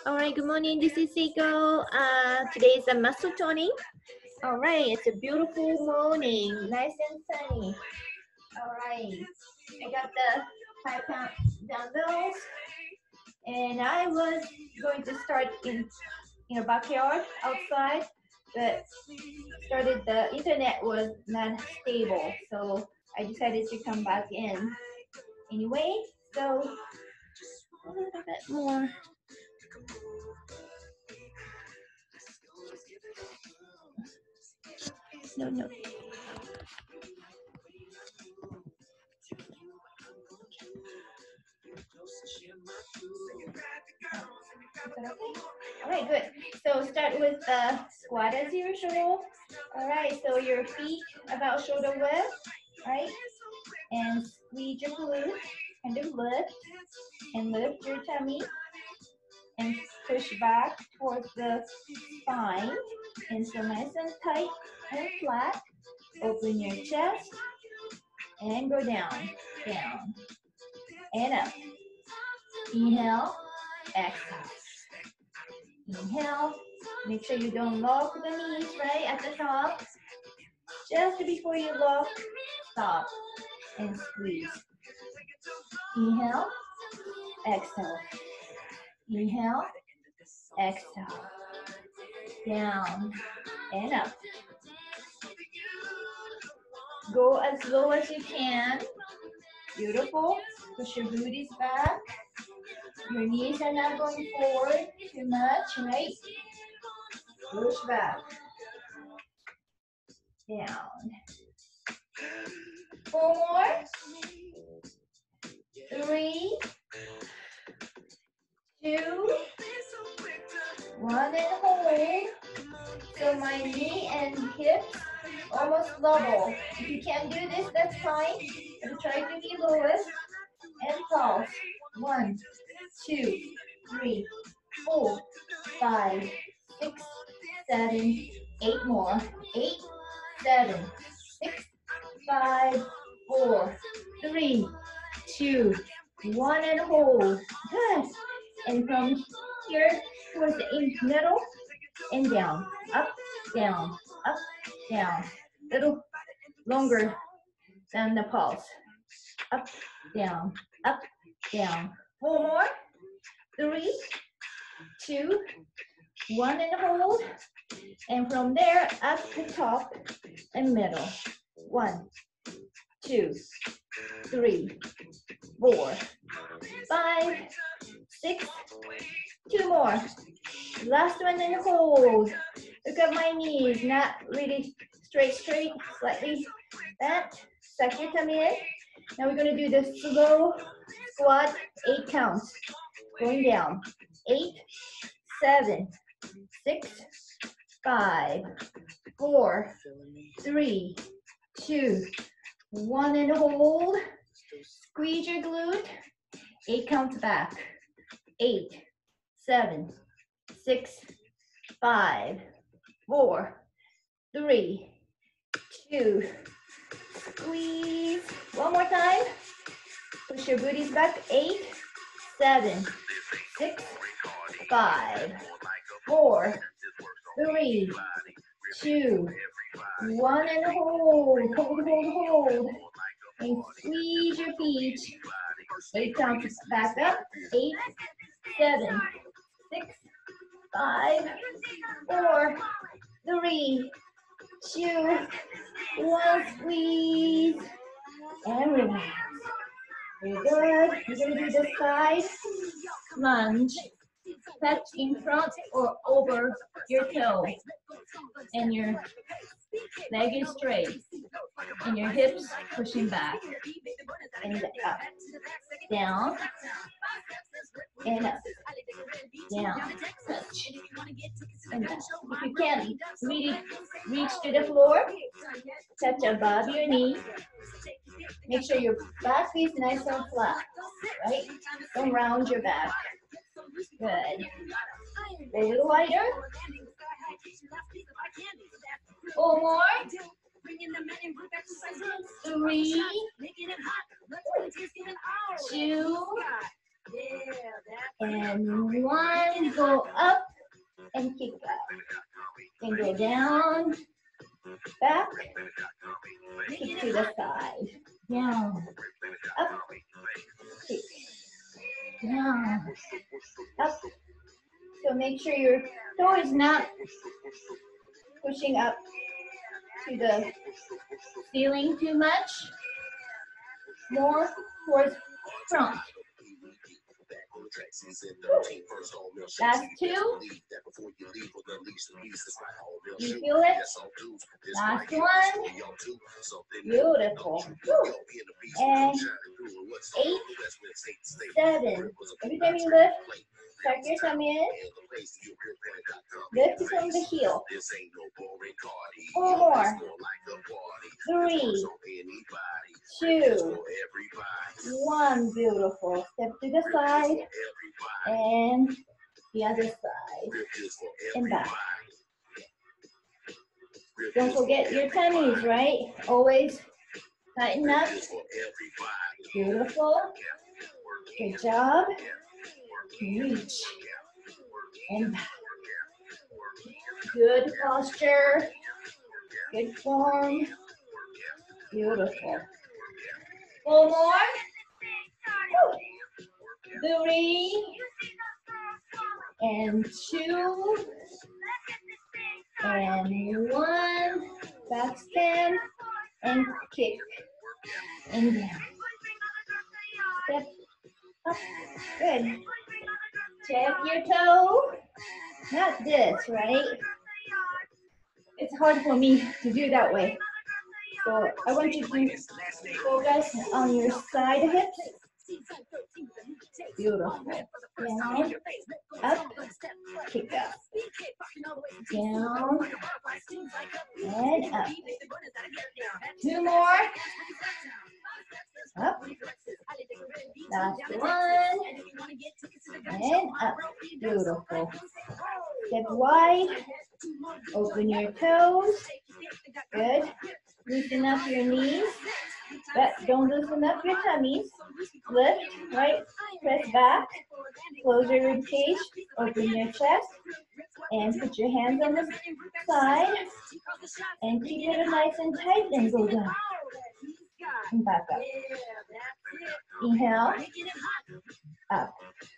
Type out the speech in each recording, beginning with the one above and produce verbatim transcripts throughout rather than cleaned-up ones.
All right, good morning. This is Saeko. Uh, today is a muscle toning. All right, it's a beautiful morning, nice and sunny. All right, I got the five pound dumbbells, and I was going to start in in a backyard outside, but started the internet was not stable, so I decided to come back in anyway. So a little bit more. No, no. All right, good. So start with the squat as usual. All right, so your feet about shoulder width, right? And squeeze your glutes, kind of lift, and lift your tummy, and push back towards the spine. And so nice and tight and flat. Open your chest, and go down, down, and up. Inhale, exhale. Inhale, make sure you don't lock the knees right at the top. Just before you lock, stop and squeeze. Inhale, exhale. Inhale, exhale. Down and up. Go as low as you can. Beautiful. Push your booties back. Your knees are not going forward too much, right? Push back. Down. Four more. Three. Two. One and hold. So my knee and hips almost level. If you can't do this, that's fine. But try to be lowest and pulse. One, two, three, four, five, six, seven, eight more. Eight, seven, six, five, four, three, two, one, and hold. Good. And from here towards the middle and down, up, down, up, down. Little longer than the pulse. Up, down, up, down. Four more. Three, two, one, and hold. And from there, up to top and middle. One, two, three, four, five, six, two more. Last one and hold. Look at my knees, not really straight, straight, slightly bent. Suck your tummy in. Now we're gonna do the slow squat, eight counts. Going down. Eight, seven, six, five, four, three, two, one, and hold. Squeeze your glute. Eight counts back. Eight, seven, six, five, four, three, two, squeeze. One more time. Push your booties back. Eight, seven, six, five, four, three, two, one, and hold. Hold, hold, hold. And squeeze your feet. Eight counts back up. Eight, seven, six, five, four, three, two, one. Squeeze and relax. Very good. You're gonna do the side lunge. Touch in front or over your toe, and your leg is straight, and your hips pushing back, and up, down, and up, down, touch, and up. If you can't really reach to the floor, touch above your knee. Make sure your back is nice and flat, right? Don't round your back. Good. A little wider. Four more. Three, two, And one, go up and kick up. And go down, back, kick to the side. Down, up, kick, down, up. So make sure your toe is not pushing up to the ceiling too much. More towards front. Last two. You feel it? Last one. Beautiful. Woo. And eight, seven. Every time you lift, tuck your tummy in. Lift from the heel. Four more. Three, two, one. Beautiful. Step to the side and the other side and back. Don't forget your tummies, right? Always tighten up. Beautiful. Good job. Reach and back. Good posture. Good form. Beautiful. Four more. Three. And two. And one. Back stand. And kick. And down. Step up. Good. Check your toe. Not this, right? It's hard for me to do that way. So I want you to focus on your side hips. Beautiful. Down, up, kick up. Down, and up. Two more. Up. Last one. And up. Beautiful. Step wide. Open your toes. Good. Loosen up your knees, but don't loosen up your tummies. Lift, right? Press back. Close your rib cage. Open your chest. And put your hands on the side. And keep it nice and tight and go down. And back up. Inhale. Up.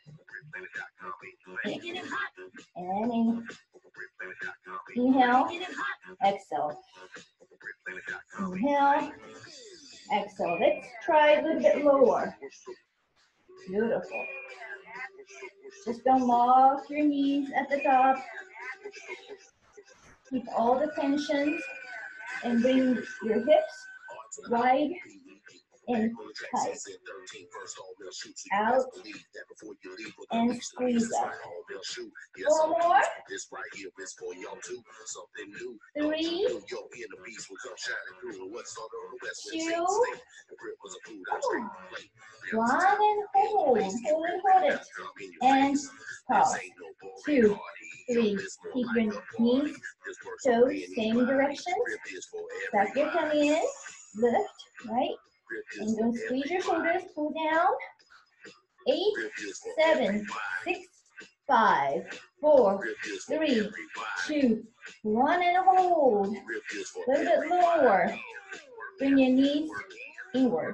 In. And in. Inhale. Exhale. Inhale. Exhale. Let's try a little bit lower. Beautiful. Just don't lock your knees at the top. Keep all the tensions and bring your hips wide and tight. Out and squeeze up. Four more. Three. Two. One and hold. Hold it, hold it. And pause. Two, three. Keep your knees, toes, same direction. Tuck your tummy in. Lift, right? And don't squeeze your shoulders. Pull down. Eight, seven, six, five, four, three, two, one, and hold. A little bit lower. Bring your knees inward.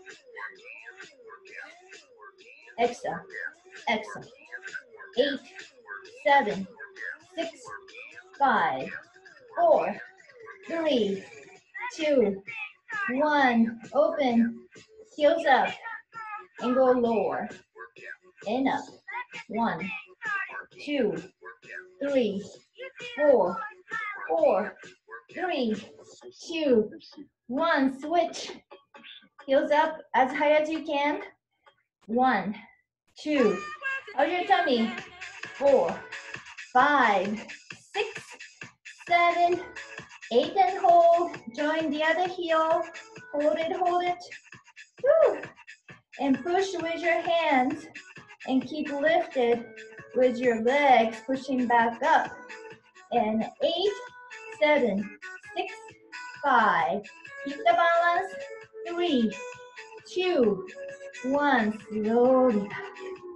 Exhale. Exhale. Eight, seven, six, five, four, three, two, one. Open. Heels up. And go lower. And up. One, two, three, four, four, three, two, one. Switch. Heels up as high as you can. One, two. How's your tummy? Four, five, six, seven, eight, and hold. Join the other heel. Hold it, hold it. Woo. And push with your hands and keep lifted with your legs pushing back up. And eight, seven, six, five. Keep the balance. Three, two, one. Slowly back.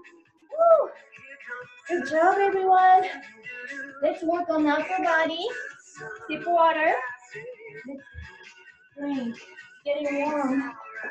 Woo. Good job, everyone. Let's work on upper body. Sip water. Let's drink. It's getting warm.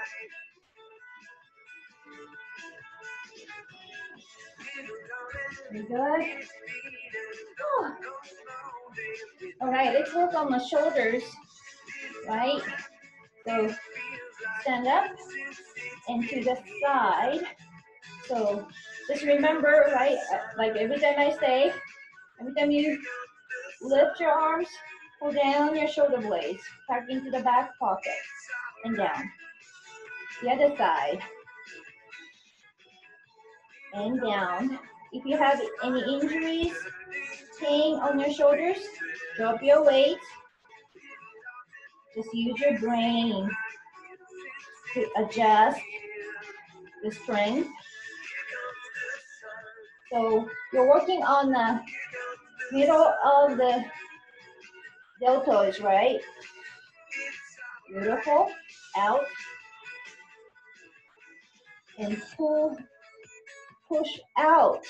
Very good. Oh. All right, let's work on the shoulders, right? So stand up and to the side. So just remember, right, like every time I say, every time you lift your arms, pull down your shoulder blades, tuck into the back pocket, and down. The other side, and down. If you have any injuries, pain on your shoulders, drop your weight. Just use your brain to adjust the strength. So you're working on the middle of the deltoids, right? Beautiful. Out. And pull, push out.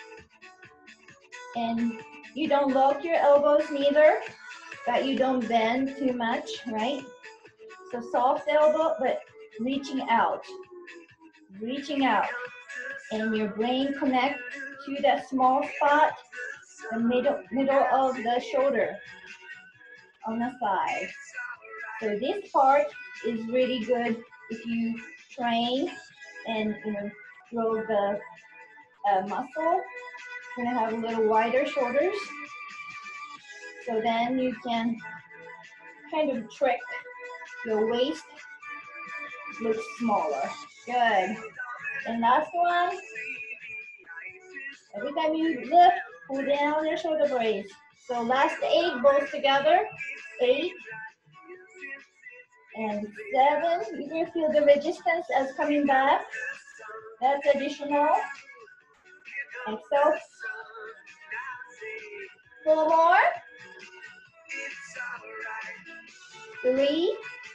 And you don't lock your elbows neither, but you don't bend too much, right? So soft elbow, but reaching out. Reaching out. And your brain connect to that small spot, the middle, middle of the shoulder on the side. So this part is really good if you train and you know grow the uh, muscle. You're gonna have a little wider shoulders. So then you can kind of trick your waist look smaller. Good. And last one. Every time you lift, pull down your shoulder blades. So last eight both together. Eight and seven. You can feel the resistance as coming back. That's additional. Exhale. Four more. Three.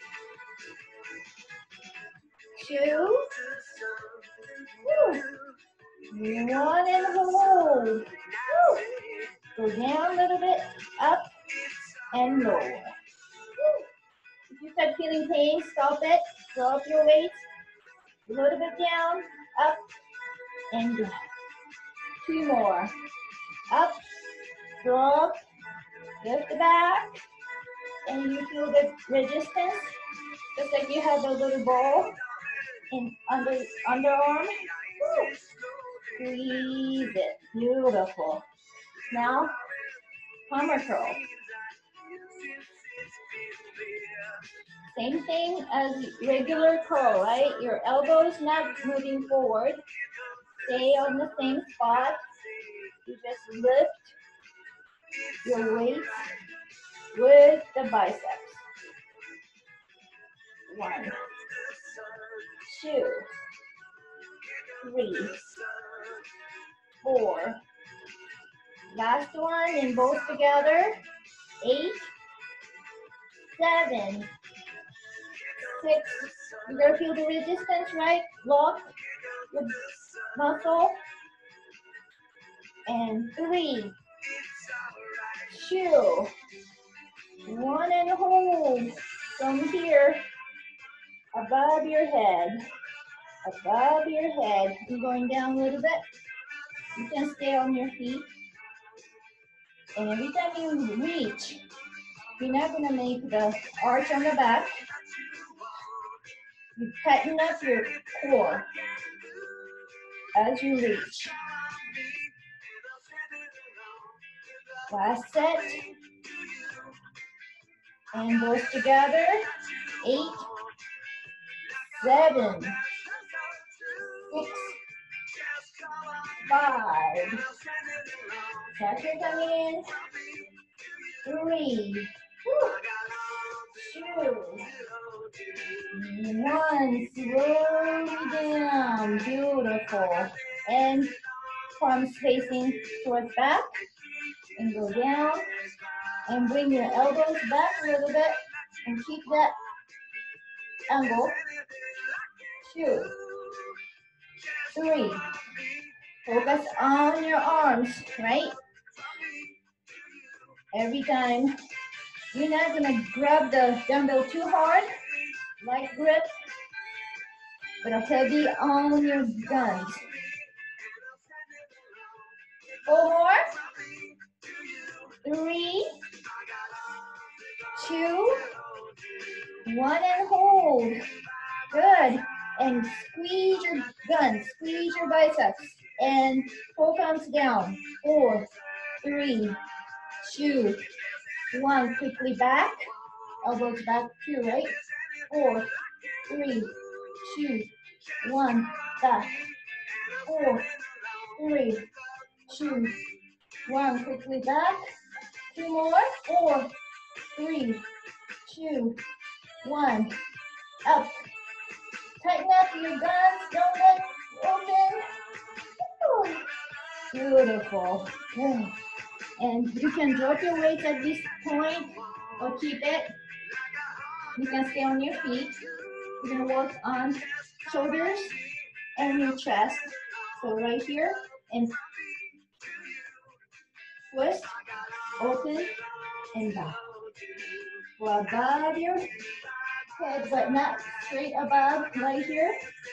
Two. Woo. One and hold. Woo. Go down a little bit, up and lower. Woo. If you start feeling pain, stop it. Drop your weight. A little bit down, up, and down. Two more. Up, drop, lift the back, and you feel the resistance, just like you have a little ball in under underarm. Woo. Squeeze it. Beautiful. Now, hammer curl. Same thing as regular curl, right? Your elbows not moving forward. Stay on the same spot. You just lift your weight with the biceps. One, two, three, four. Last one, and both together. Eight, seven, six. You're gonna feel the resistance, right? Lock the muscle. And three, two, one, and hold. From here, above your head, above your head. You're going down a little bit. You can stay on your feet. And every time you reach, you're not gonna make the arch on the back. You tighten up your core as you reach. Last set. And both together. Eight, seven, six, five. Pressure coming in. Three, two, one. Slowly down. Beautiful. And palms facing towards back. And go down. And bring your elbows back a little bit. And keep that angle. Two, three, Focus on your arms, right? Every time. You're not gonna grab the dumbbell too hard, light grip, but heavy on your guns. Four more. Three, two, one, and hold. Good. And squeeze your guns, squeeze your biceps, and four counts down. Four, three, two, one. Quickly back. Elbows back too, right? Four, three, two, one. Back. Four, three, two, one. Quickly back. Two more. Four, three, two, one. Up. Tighten up your guns. Don't let open. Ooh. Beautiful. Good. And you can drop your weights at this point or keep it. You can stay on your feet. We're gonna work on shoulders and your chest. So right here, and twist, open, and back. Go above your head, but not straight above, right here.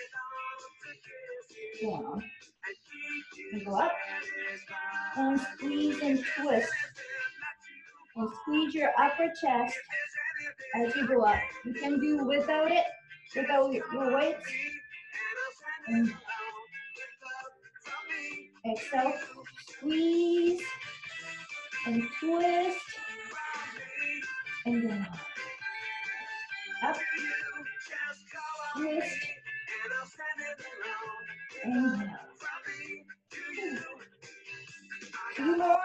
Down. And go up. And squeeze and twist. And squeeze your upper chest as you go up. You can do without it, without your weights. And exhale, squeeze and twist and down. Up, twist and down. Two more.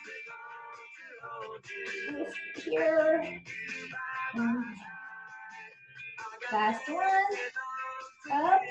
Twist here. And last one. Up.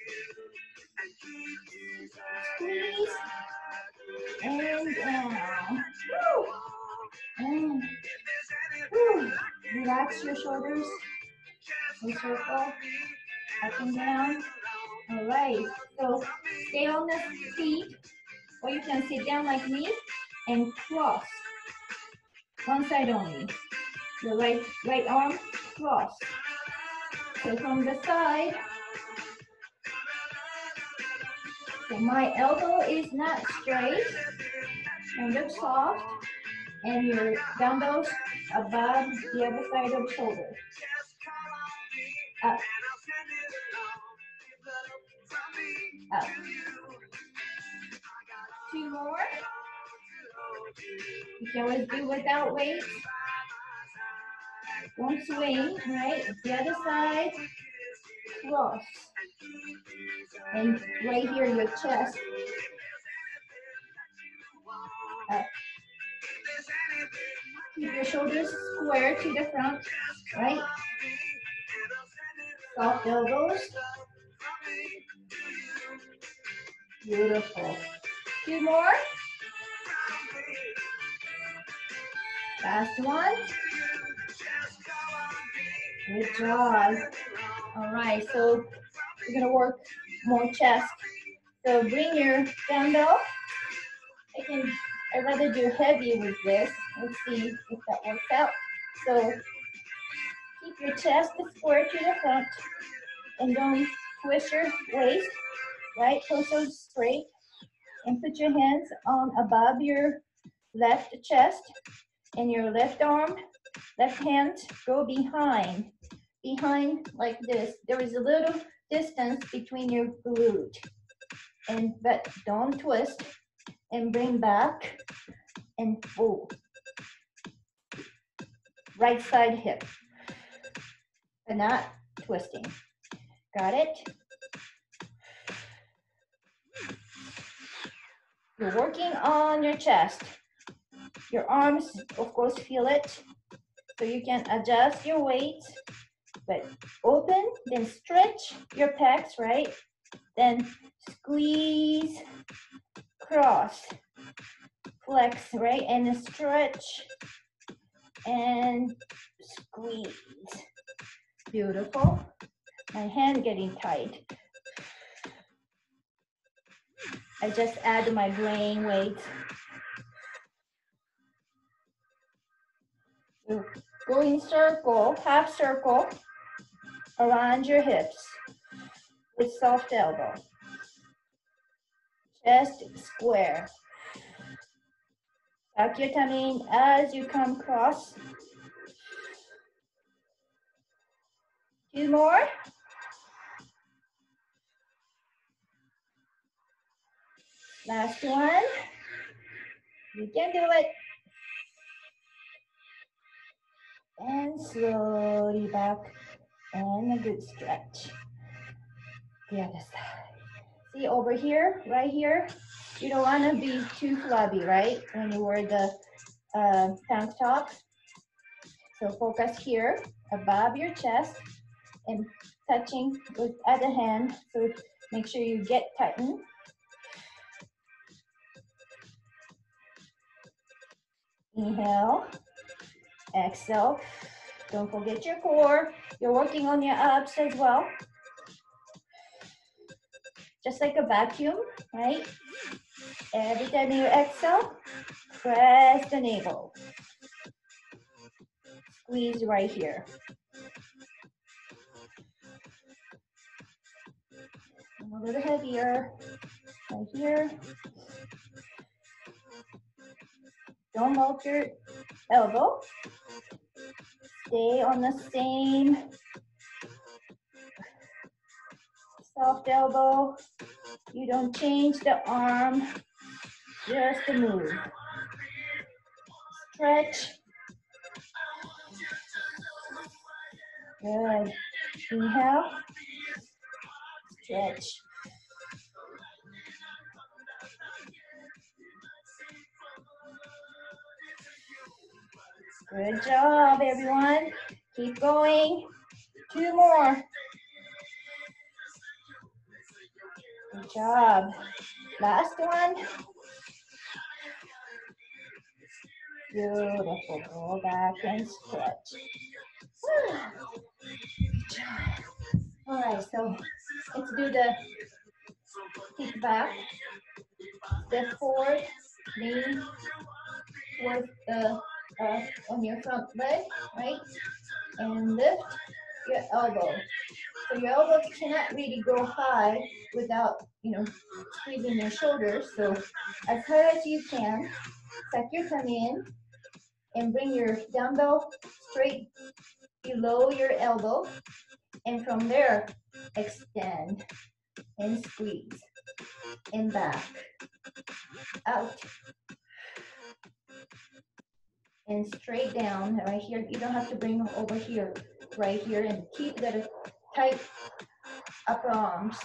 Squeeze. And down. Woo. And woo. Relax your shoulders. And circle. Up and down. All right. So stay on the feet. Or you can sit down like me and cross. One side only. Your right, right arm, cross. So from the side, so my elbow is not straight, and look soft, and your dumbbells above the other side of the shoulder. Up. Up. Two more. You can always do without weights. Don't swing, right? The other side, cross. And right here, your chest. Up. Keep your shoulders square to the front, right? Soft elbows. Beautiful. Two more. Last one. Good job. All right, so we're gonna work more chest. So bring your dumbbell. I can, I'd rather do heavy with this. Let's see if that works out. So keep your chest square to the front and don't twist your waist, right? Torso straight, and put your hands on above your left chest and your left arm, left hand go behind, behind like this. There is a little distance between your glute, and but don't twist, and bring back and pull. Right side hip, but not twisting. Got it? You're working on your chest. Your arms, of course, feel it. So you can adjust your weight, but open, then stretch your pecs, right? Then squeeze, cross, flex, right? And stretch and squeeze. Beautiful. My hand getting tight. I just add my brain weight. So go in circle, half circle around your hips with soft elbow. Chest square. Tuck your tummy in as you come across. Two more. Last one. You can do it. And slowly back. And a good stretch. The other side. See over here, right here, you don't want to be too flabby, right? When you wear the uh, tank top. So focus here, above your chest, and touching with other hand. So make sure you get tightened. Inhale, exhale. Don't forget your core. You're working on your abs as well. Just like a vacuum, right? Every time you exhale, press the navel. Squeeze right here. A little heavier, right here. Don't melt your elbow. Stay on the same soft elbow. You don't change the arm, just a move. Stretch. Good. Inhale. Stretch. Good job, everyone. Keep going. Two more. Good job. Last one. Beautiful. Go back and stretch. Good job. All right, so let's do the kick back. Step forward, knee towards the uh, on your front leg, right? And lift your elbow. So your elbows cannot really go high without, you know, squeezing your shoulders. So as high as you can, tuck your tummy in and bring your dumbbell straight below your elbow. And from there, extend and squeeze and back, out, and straight down right here. You don't have to bring them over here, right here, and keep the tight upper arms.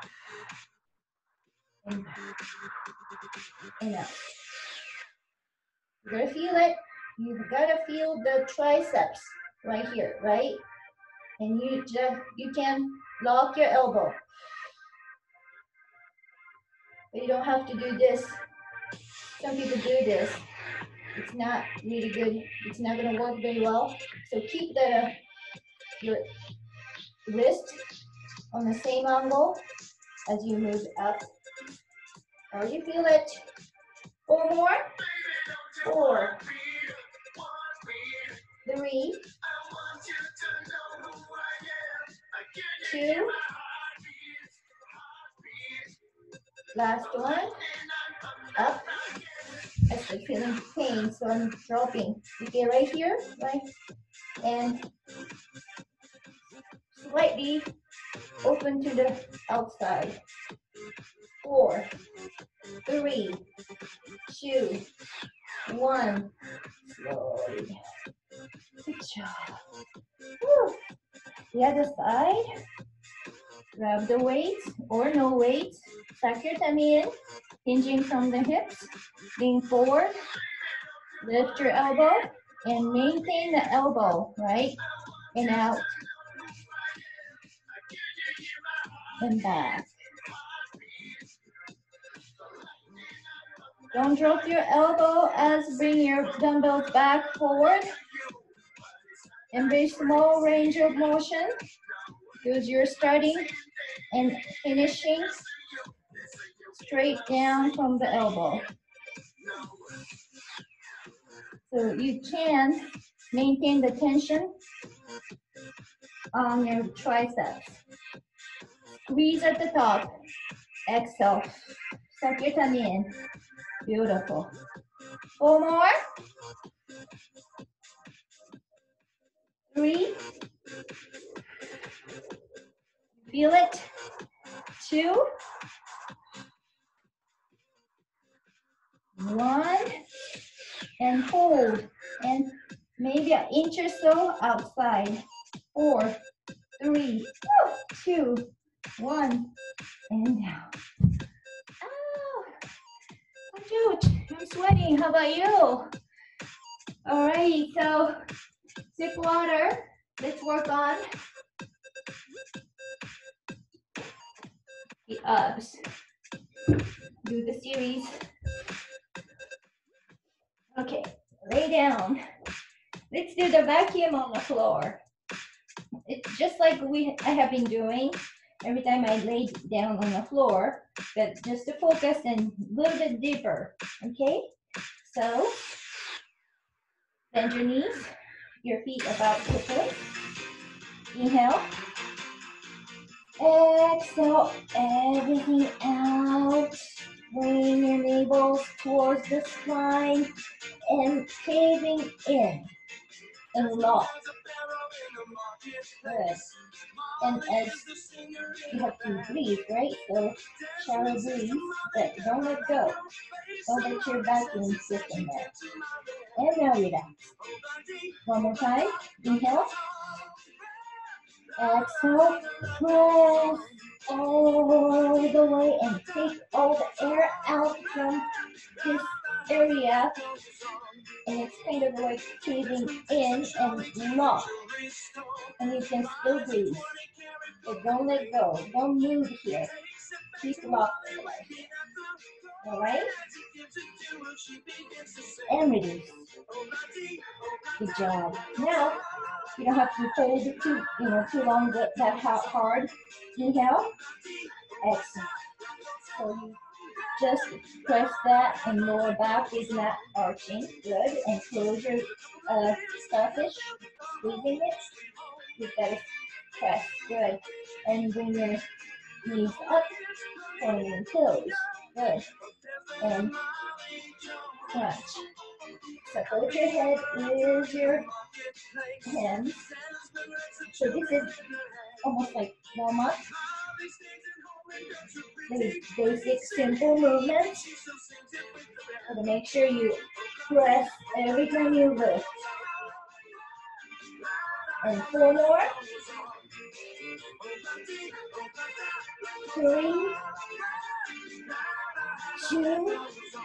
And back, and out. You gotta feel it. You've gotta feel the triceps right here, right? And you just, you can lock your elbow. But you don't have to do this. Some people do this. It's not really good. It's not gonna work very well. So keep the your wrist on the same angle as you move up. Or you feel it. Four more. Four. Three. Two. Last one. Up. I'm still feeling pain, so I'm dropping. You get right here, right? And slightly open to the outside. Four, three, two, one. Slowly. Good job. Woo. The other side. Grab the weights or no weights. Tuck your tummy in, hinging from the hips. Lean forward. Lift your elbow and maintain the elbow, right? And out. And back. Don't drop your elbow as bring your dumbbells back forward. Embrace small range of motion. Because you're starting and finishing straight down from the elbow. So you can maintain the tension on your triceps. Squeeze at the top. Exhale. Suck your tummy in. Beautiful. Four more. Three. Feel it. Two. One. And hold. And maybe an inch or so outside. Four. Three. Two. One. And down. Ow. Shoot, I'm sweating. How about you? All right, so sip water. Let's work on the abs. Do the series. Okay, lay down. Let's do the vacuum on the floor. It's just like we I have been doing every time I lay down on the floor, but just to focus and a little bit deeper, okay? So, bend your knees, your feet about hip. Inhale. Exhale, everything out. Bring your navels towards the spine and caving in and lock. Good. And as you have to breathe, right? So shallow breathe, but don't let go. Don't let your vacuum system there. And now relax. One more time. Inhale. Exhale. Press all the way and take all the air out from this area. And it's kind of like caving in and lock. And you can still breathe. But don't let go. Don't move here. Keep locked there. All right? And release. Good job. Now, you don't have to hold it too, you know, too long, that, that hard. Inhale. Exhale. So you just press that and lower back is not arching. Good. And close your uh, starfish. Squeezing it. You've got to press. Good. And bring your knees up. Pointing your toes. Good. And crunch. Support your head is your hands. So this is almost like warm up. Very basic, simple movements. So make sure you press every time you lift. And four more. Three. Two.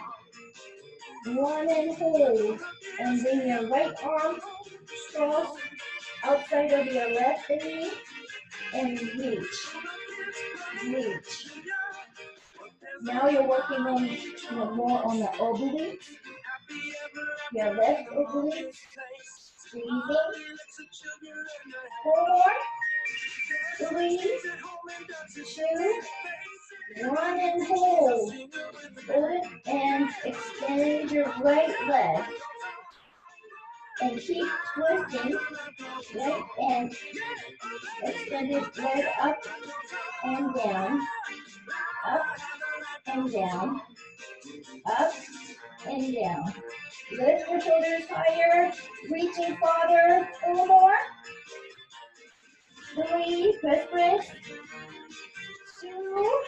One and hold. And bring your right arm cross outside of your left knee and reach. Reach. Now you're working on, you know, more on the obliques. Your left oblique. Squeezing. Four more. Three. Two. One and hold. Hold it and extend your right leg. And keep twisting, right, and extend it right up and down, up and down, up and down. Lift your shoulders higher, reaching farther, four more. Three, press, press. Two,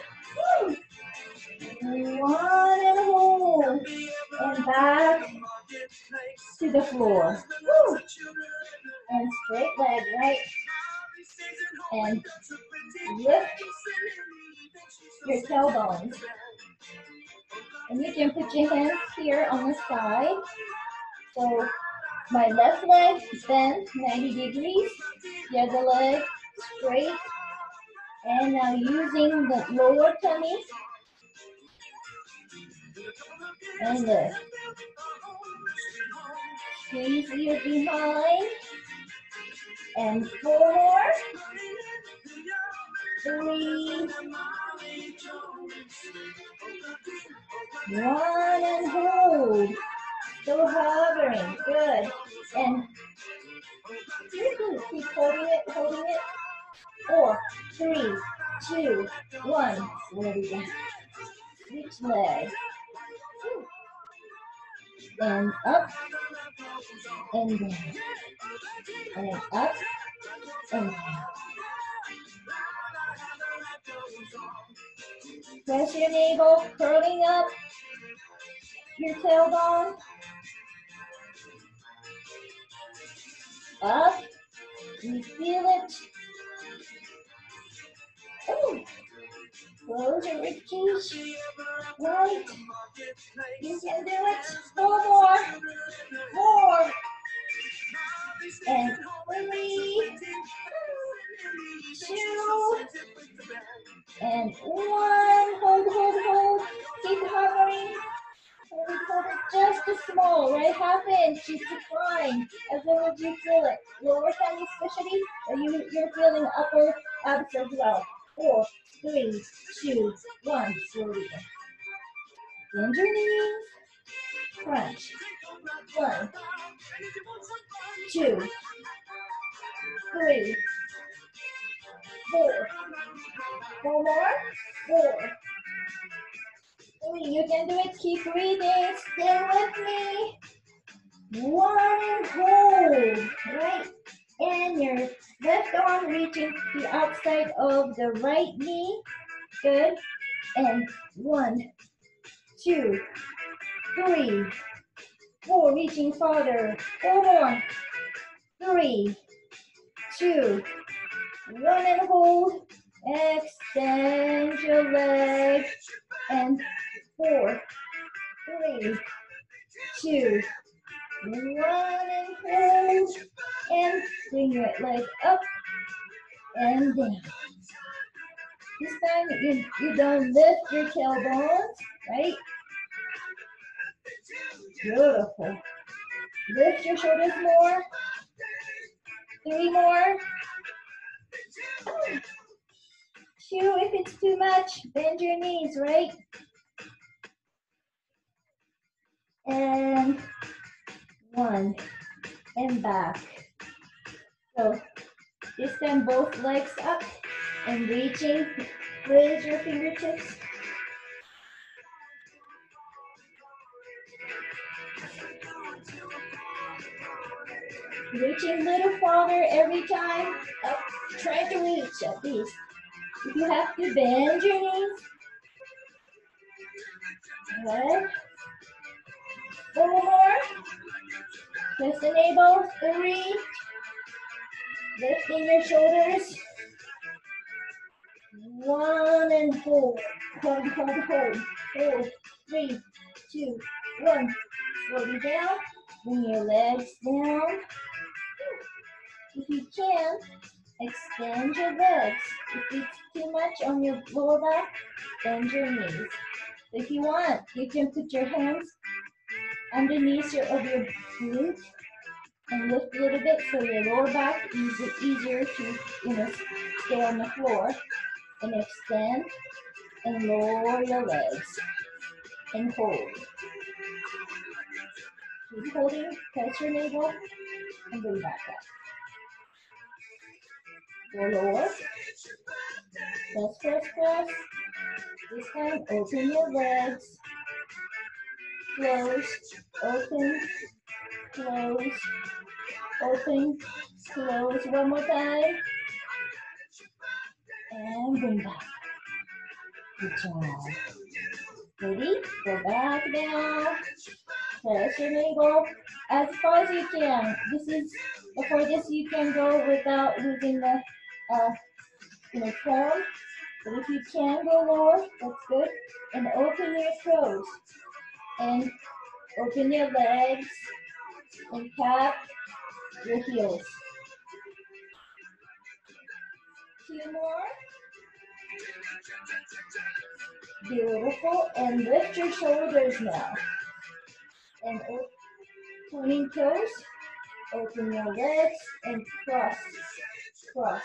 one and hold, and back to the floor. Woo. And straight leg, right? And lift your tailbones. And you can put your hands here on the side. So my left leg bent ninety degrees, the other leg straight. And now using the lower tummy and lift. Squeeze your behind. And four, three, One and hold. Still hovering. Good. And keep holding it, holding it. Four, three, two, one. Slowly down. Switch leg. And up and down. And up and down. Press your navel, curling up your tailbone. Up. You feel it. Oh. Close your ribcage. Right. You can do it. Four more. Four. And three. Two. And one. Hold, hold, hold. Keep hovering. Hold it, hold it just a small, right? Half inch. It's fine. As long as you feel it. Lower tummy especially, or you, you're feeling upper abs as well. Four, three, two, one. Slowly. Bend your knees. Crunch. One, two, three, four. Four more. Four. Three. You can do it. Keep breathing. Stay with me. One and hold. Right. And your left arm reaching the outside of the right knee. Good. And one, two, three, four. Reaching farther. Four more. Three, two, one and hold. Extend your legs. And four, three, two, one and hold. And bring your leg up and down. This time you, you don't lift your tailbones, right? Beautiful. Lift your shoulders more. Three more. Two, if it's too much, bend your knees, right? And one, and back. So this time both legs up and reaching with your fingertips. Reaching a little farther every time. Up, try to reach at least. If you have to, bend your knees. Good. Four more. Press the navel. Three. Lifting your shoulders. One and hold. Hold, hold, hold. Hold. Three, two, one. Slowly down. Bring your legs down. If you can, extend your legs. If it's too much on your lower back, bend your knees. If you want, you can put your hands underneath your, of your glute and lift a little bit so your lower back is easier to, you know, stay on the floor. And extend and lower your legs and hold. Keep holding, press your navel, and bring back up. Go lower. Press, press, press. This time, open your legs. Close, open, close, open, close. One more time. And bring back. Good job. Ready? Go back down. Press your navel as far as you can. This is the farthest you can go without losing the uh, you know, form. But if you can go lower, that's good. And open your toes. And open your legs. And tap your heels. Two more. Beautiful. And lift your shoulders now. And pointing toes. Open your legs and cross. Cross.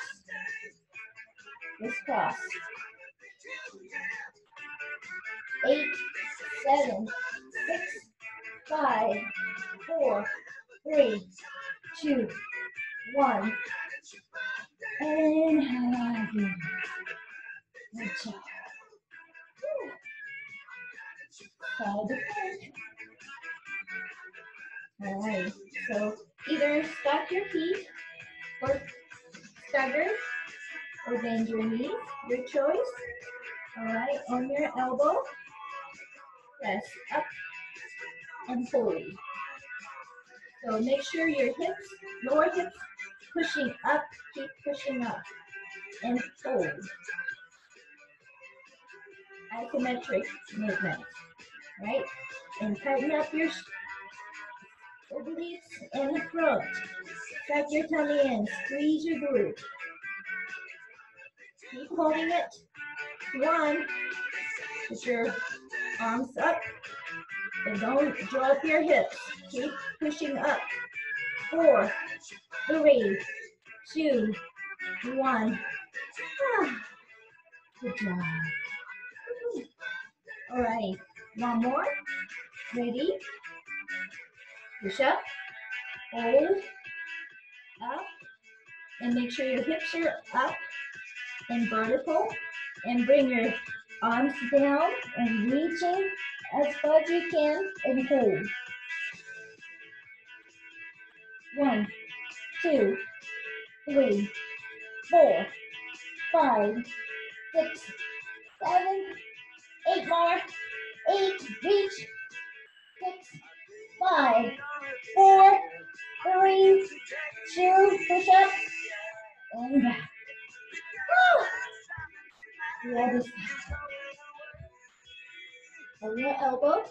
Just cross. Eight, seven, six, five, four, three, two, one. Inhale. Good job. Side to side. All right. So either stack your feet or stagger or bend your knees, your choice. All right. On your elbow, press up and hold. So make sure your hips, lower hips, pushing up, keep pushing up, and hold. Isometric movement, right? And tighten up your obliques and the throat. Tuck your tummy in, squeeze your glute. Keep holding it. One, put your arms up, and don't drop your hips. Keep pushing up. Four, three, two, one. Ah, good job. All right, one more. Ready? Push up, hold, up, and make sure your hips are up and vertical. And bring your arms down and reaching as far as you can and hold. One, two, three, four, five, six, seven, eight more. Eight, reach. Six, five, four, three, two, push up, and back. Woo! The other side. On your elbow.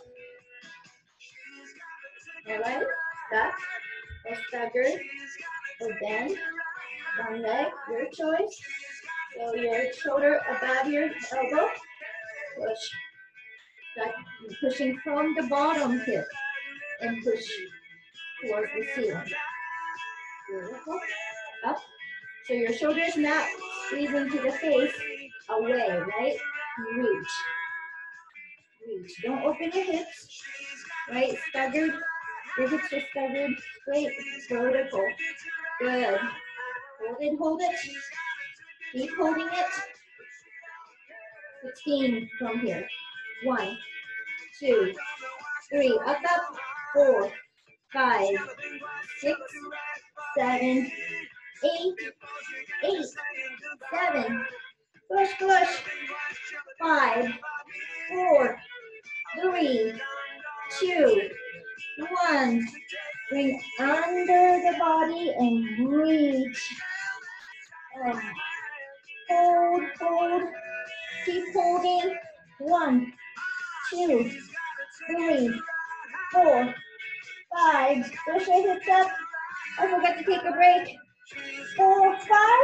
All right, stop, or stagger, or bend. One leg, your choice. So your shoulder above your elbow. Push. Start pushing from the bottom hip and push towards the ceiling. Beautiful. Up. So your shoulder is not squeezing to the face, away, right? Reach. Reach. Don't open your hips, right? Staggered. Your hips are staggered, straight, vertical. Good. Hold it, hold it. Keep holding it. sixteen from here. One, two, three, up, up, four, five, six, seven, eight, eight, seven, push, push, five, four, three, two, one. Bring under the body and reach. And hold, hold, keep holding. One, two, three, four, five. Push your hips up. I forgot to take a break. Four, five,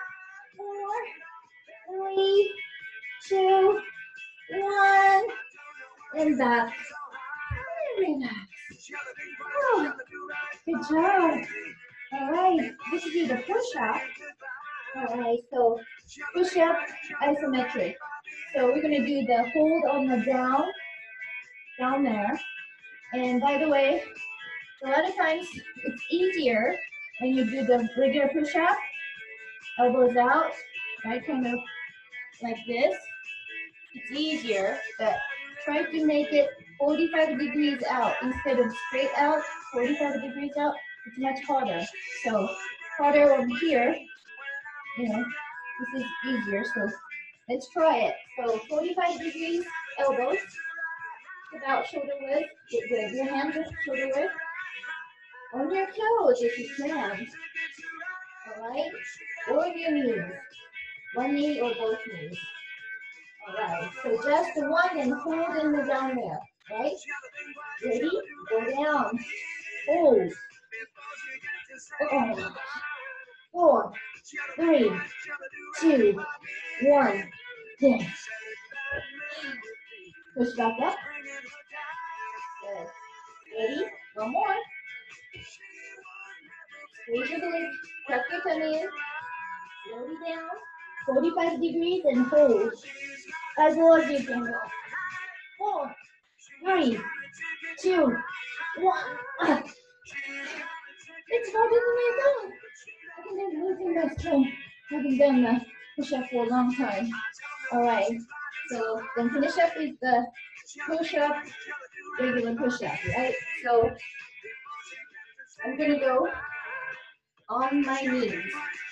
four, three, two, one, and back. Relax. Oh, good job. All right, this will be the push-up. All right, so push-up, isometric. So we're gonna do the hold on the down, down there. And by the way, a lot of times it's easier when you do the regular push-up, elbows out, right, kind of like this. It's easier, but try to make it forty-five degrees out instead of straight out, forty-five degrees out. It's much harder. So harder over here, you know, this is easier. So let's try it. So forty-five degrees elbows, about shoulder width. Get good. Your hands are shoulder width. On your toes if you can. All right? Or your knees. One knee or both knees. All right. So just the one and hold in the down there. Right? Ready? Go down. Hold. Oh. Four, three, two, one. Yes. Push back up. Good. Ready? One more. Squeeze your glutes. Tuck your tummy in. Slowly down. forty-five degrees and hold. As low as you can go. Four, three, two, one. Ah. It's harder than I thought. I think I'm losing my strength. I haven't done the push-up for a long time. All right, so then finish up with the push-up, regular push-up, right? So I'm gonna go on my knees.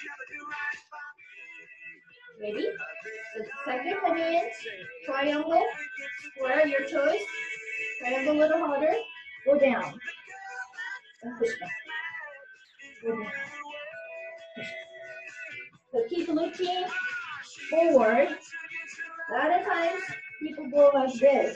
Ready? So second, come in, triangle, square, your choice. Triangle a little harder, go down, and push back. Go down, push back. So keep looking forward. A lot of times people go like this.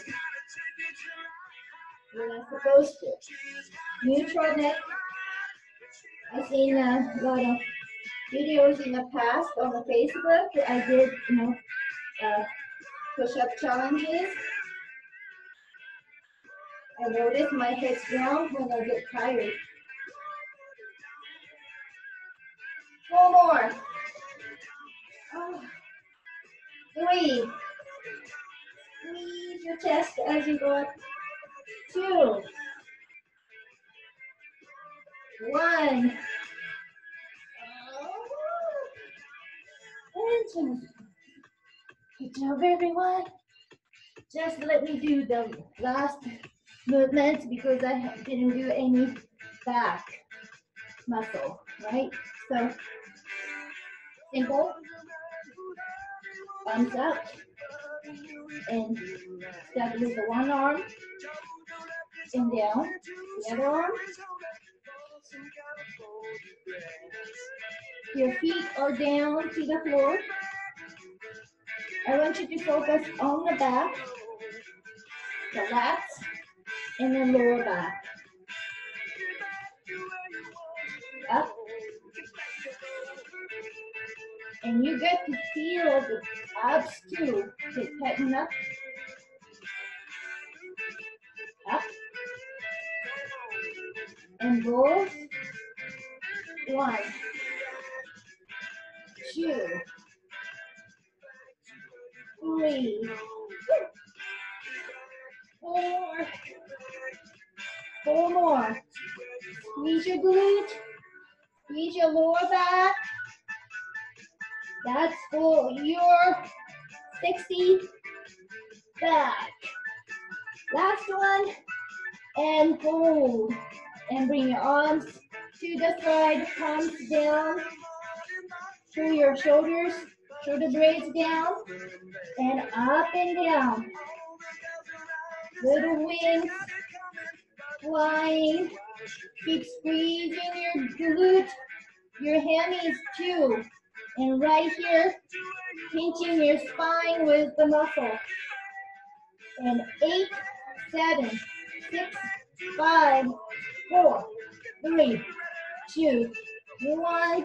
You're not supposed to. Neutral neck. I've seen uh, a lot of videos in the past on the Facebook. I did, you know, uh, push-up challenges. I notice my hips down when I get tired. Four more. Oh. Three. Squeeze your chest as you go up. Two. One. And two. Good job, everyone. Just let me do the last movement because I didn't do any back muscle, right? So, simple. Thumbs up. And step with the one arm. And down. The other arm. Your feet are down to the floor. I want you to focus on the back, the lats, and the lower back. Up. And you get to feel the abs too. Okay, tighten up. Up. And both. One. Two. Three. Four. Four more. Squeeze your glute. Squeeze your lower back. That's for your sixty back. Last one. And hold. And bring your arms to the side, palms down. Through your shoulders, shoulder blades down. And up and down. Little wings. Flying. Keep squeezing your glute, your hammies too. And right here, pinching your spine with the muscle. And eight, seven, six, five, four, three, two, one.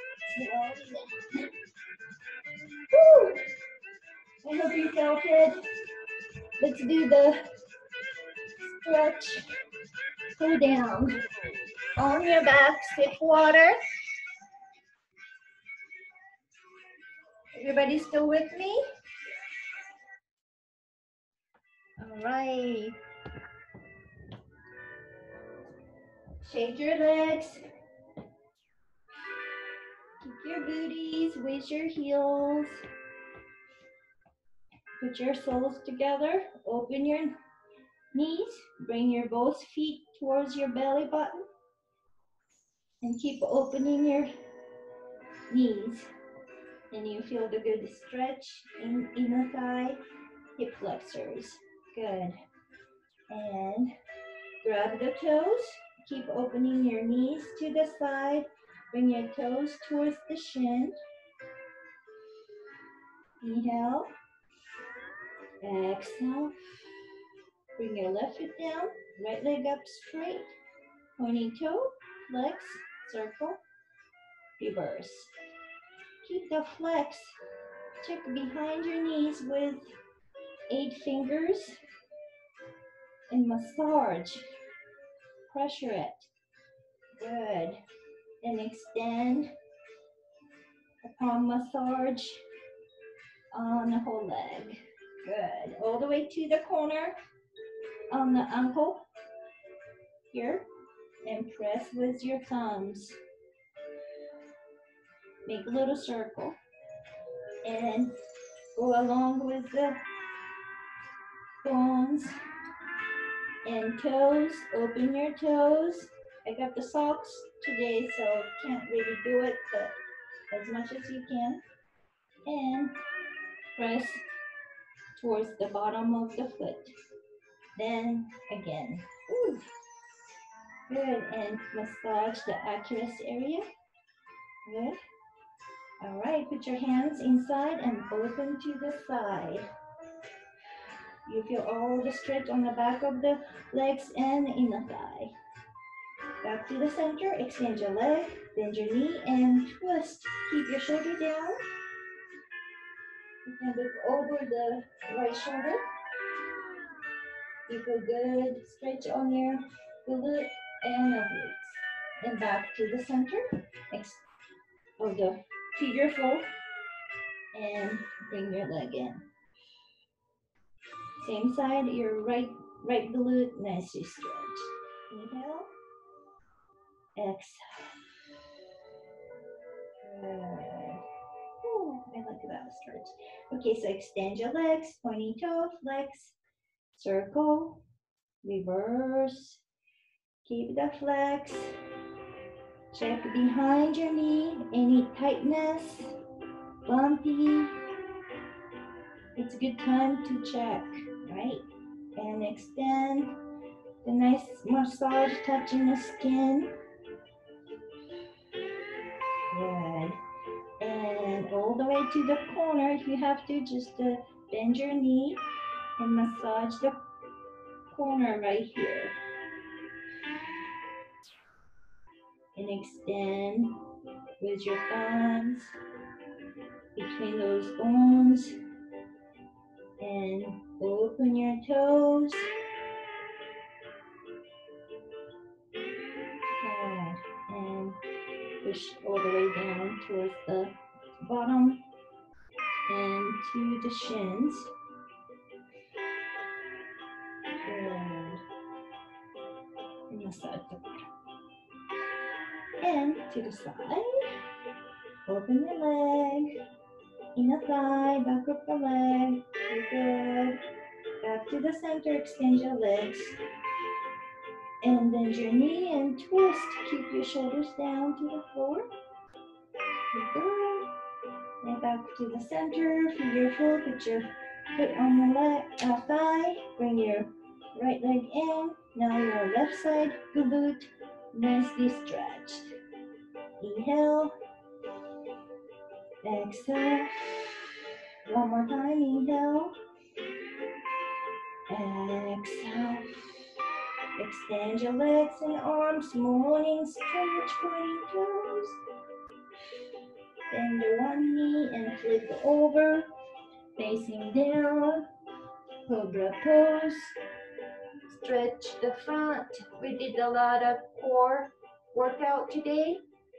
Woo! I hope you felt it. Let's do the stretch. Go down. On your back, sip water. Everybody still with me? All right. Shake your legs. Keep your booties with your heels. Put your soles together. Open your knees. Bring your both feet towards your belly button. And keep opening your knees. And you feel the good stretch in inner thigh, hip flexors. Good. And grab the toes. Keep opening your knees to the side. Bring your toes towards the shin. Inhale. Exhale. Bring your left foot down. Right leg up straight. Pointing toe. Flex. Circle. Reverse. Keep the flex. Check behind your knees with eight fingers. And massage. Pressure it. Good. And extend. The palm massage on the whole leg. Good. All the way to the corner. on the ankle here and press with your thumbs. Make a little circle and go along with the bones and toes. Open your toes. I got the socks today, so can't really do it, but as much as you can. And press towards the bottom of the foot. Then again. Ooh. Good. And massage the Achilles area. Good. All right, put your hands inside and open to the side. You feel all the stretch on the back of the legs and in the thigh. Back to the center, extend your leg, bend your knee and twist. Keep your shoulder down. You can look over the right shoulder. You feel good stretch on your glute and obliques. And back to the center of the figure four and bring your leg in. Same side, your right right glute, nicely stretch. Inhale, exhale. Good. Ooh, I like that stretch. Okay, so extend your legs, pointing toe, flex, circle, reverse. Keep the flex. Check behind your knee, any tightness, bumpy. It's a good time to check, right? And extend the nice massage touching the skin. Good. And all the way to the corner, if you have to, just uh, bend your knee and massage the corner right here. And extend with your thumbs between those bones. And open your toes. Good. And push all the way down towards the bottom and to the shins. Good. And massage the bottom. And to the side. Open your leg. Inner thigh, back of the leg. Good. Back to the center, extend your legs. And bend your knee and twist. Keep your shoulders down to the floor. Good. And back to the center, figure four. Put your foot on the left uh, thigh. Bring your right leg in. Now your left side glute nicely stretched. Inhale. Exhale. One more time. Inhale. Exhale. Extend your legs and arms. Morning stretch, pointing toes. Bend the one knee and flip over. Facing down. Cobra pose. Stretch the front. We did a lot of core workout today.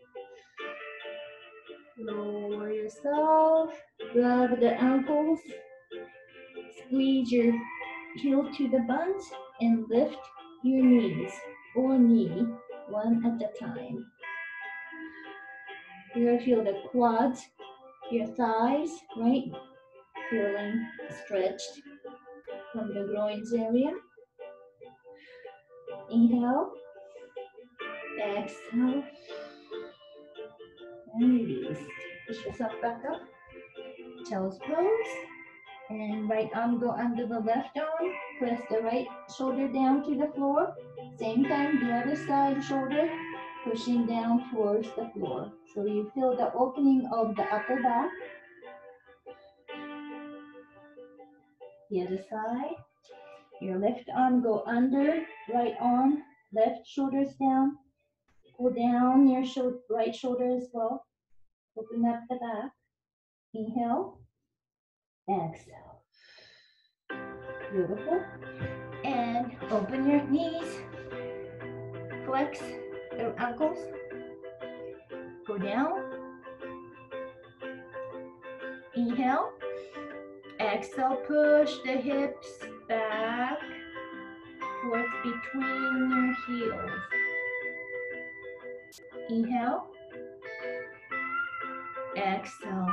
Lower yourself. Grab the ankles. Squeeze your heel to the buns and lift your knees or knee one at a time. You're gonna feel the quads, your thighs, right? Feeling stretched from the groins area. Inhale, exhale, and release. Push yourself back up. Child's pose. And right arm go under the left arm. Press the right shoulder down to the floor. Same time, the other side shoulder pushing down towards the floor. So you feel the opening of the upper back. The other side. Your left arm go under, right arm, left shoulders down. Pull down your sho right shoulder as well. Open up the back. Inhale. Exhale. Beautiful. And open your knees. Flex your ankles. Go down. Inhale. Exhale, push the hips back. between your heels. Inhale. Exhale.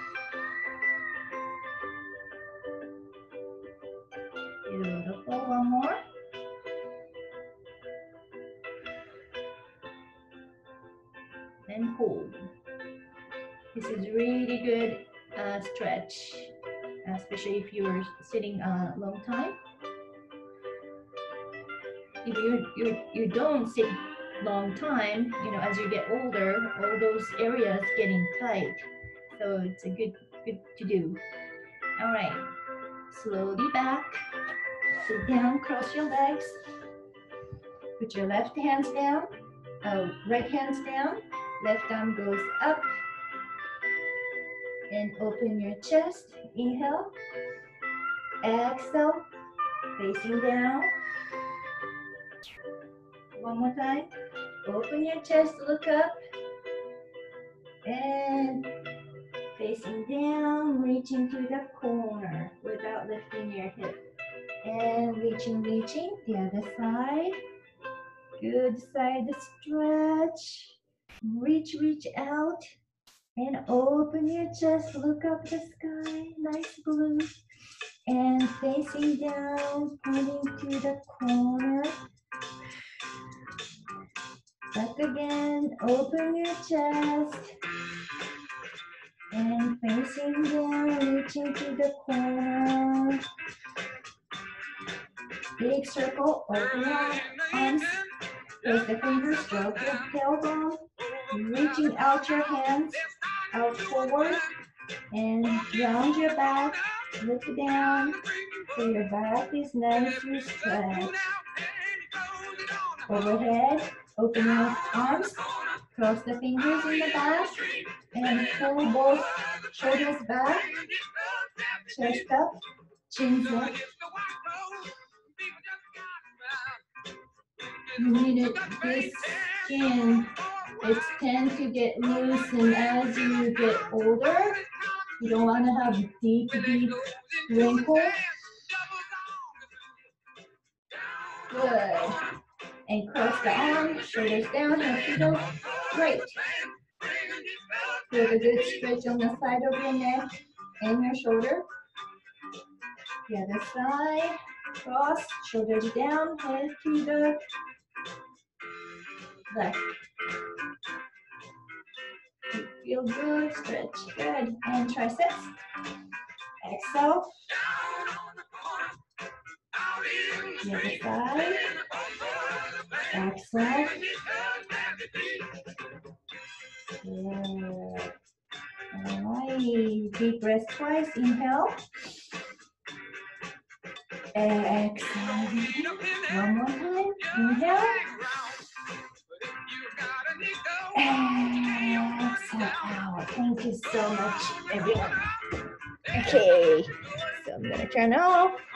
Beautiful. One more. And hold. This is really good uh, stretch, especially if you're sitting a long time. If you you you don't sit long time, you know, as you get older, all those areas getting tight. So it's a good good to do. All right, slowly back, sit down, cross your legs, put your left hands down, uh, right hands down, left arm goes up, and open your chest. Inhale, exhale, facing down. One more time. Open your chest, look up, and facing down, reaching to the corner without lifting your hip. And reaching, reaching, the other side. Good side stretch. Reach, reach out, and open your chest, look up the sky, nice blue. And facing down, pointing to the corner. Back again, open your chest. And facing down, reaching to the corner. Big circle, open your arms. Place the fingers, stroke your tailbone. Reaching out your hands, out forward. And round your back, look down. So your back is nicely stretched. Overhead, open your arms, cross the fingers in the back, and pull both shoulders back, chest up, chin up. You need it, this skin, it's tend to get loose, and as you get older, you don't want to have deep, deep wrinkles. Good. And cross the arms, shoulders down, and feet up. Great. Feel a good stretch on the side of your neck and your shoulder. The other side. Cross, shoulders down, head to the left. Feel good, stretch, good. And triceps. Exhale. The other side. Exhale. Good. All right. Deep breath twice. Inhale. Exhale. One more time. Inhale. Exhale out. Thank you so much, everyone. Okay. So I'm going to turn off.